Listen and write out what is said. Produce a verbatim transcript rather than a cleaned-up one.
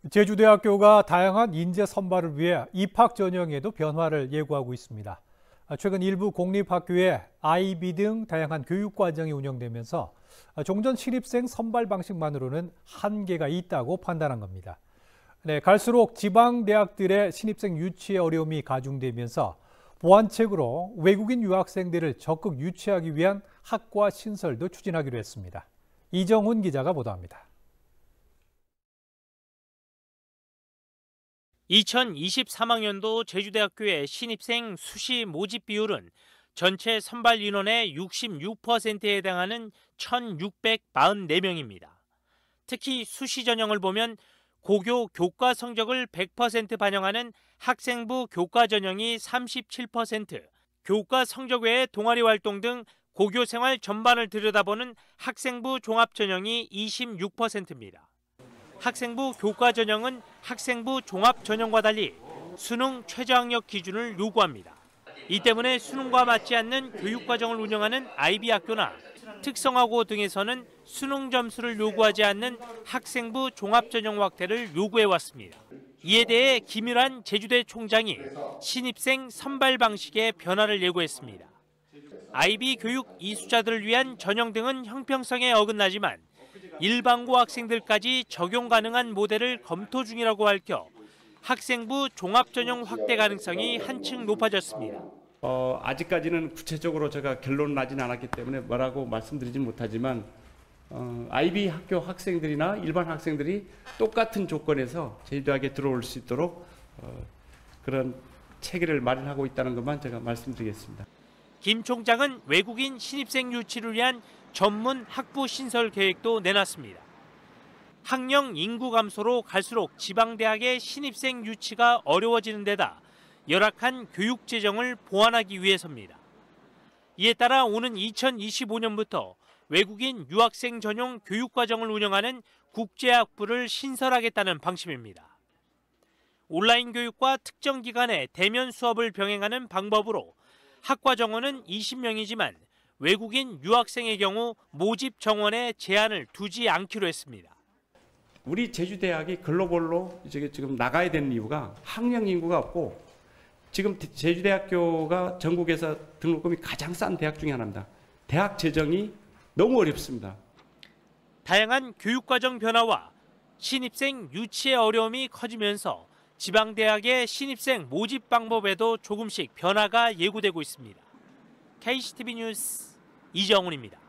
제주대학교가 다양한 인재 선발을 위해 입학 전형에도 변화를 예고하고 있습니다. 최근 일부 공립학교에 아이비 등 다양한 교육과정이 운영되면서 종전 신입생 선발 방식만으로는 한계가 있다고 판단한 겁니다. 네, 갈수록 지방대학들의 신입생 유치에 어려움이 가중되면서 보완책으로 외국인 유학생들을 적극 유치하기 위한 학과 신설도 추진하기로 했습니다. 이정훈 기자가 보도합니다. 이천이십삼 학년도 제주대학교의 신입생 수시 모집 비율은 전체 선발 인원의 육십육 퍼센트에 해당하는 천육백사십사 명입니다. 특히 수시 전형을 보면 고교 교과 성적을 백 퍼센트 반영하는 학생부 교과 전형이 삼십칠 퍼센트, 교과 성적 외의 동아리 활동 등 고교 생활 전반을 들여다보는 학생부 종합 전형이 이십육 퍼센트입니다. 학생부 교과 전형은 학생부 종합 전형과 달리 수능 최저학력 기준을 요구합니다. 이 때문에 수능과 맞지 않는 교육과정을 운영하는 아이비 학교나 특성화고 등에서는 수능 점수를 요구하지 않는 학생부 종합 전형 확대를 요구해왔습니다. 이에 대해 김일환 제주대 총장이 신입생 선발 방식의 변화를 예고했습니다. 아이비 교육 이수자들을 위한 전형 등은 형평성에 어긋나지만 일반고 학생들까지 적용 가능한 모델을 검토 중이라고 밝혀 학생부 종합전형 확대 가능성이 한층 높아졌습니다. 어, 아직까지는 구체적으로 제가 결론 나진 않았기 때문에 뭐라고 말씀드리진 못하지만 어, 아이비 학교 학생들이나 일반 학생들이 똑같은 조건에서 제주대학에 들어올 수 있도록 어, 그런 체계를 마련하고 있다는 것만 제가 말씀드리겠습니다. 김 총장은 외국인 신입생 유치를 위한 전문 학부 신설 계획도 내놨습니다. 학령 인구 감소로 갈수록 지방대학의 신입생 유치가 어려워지는 데다 열악한 교육 재정을 보완하기 위해서입니다. 이에 따라 오는 이천이십오 년부터 외국인 유학생 전용 교육과정을 운영하는 국제학부를 신설하겠다는 방침입니다. 온라인 교육과 특정 기관의 대면 수업을 병행하는 방법으로 학과 정원은 이십 명이지만 외국인 유학생의 경우 모집 정원에 제한을 두지 않기로 했습니다. 우리 제주대학이 글로벌로 지금 나가야 되는 이유가 학령 인구가 없고 지금 제주대학교가 전국에서 등록금이 가장 싼 대학 중에 하나입니다. 대학 재정이 너무 어렵습니다. 다양한 교육과정 변화와 신입생 유치의 어려움이 커지면서 지방대학의 신입생 모집 방법에도 조금씩 변화가 예고되고 있습니다. 케이씨티비 뉴스 이정훈입니다.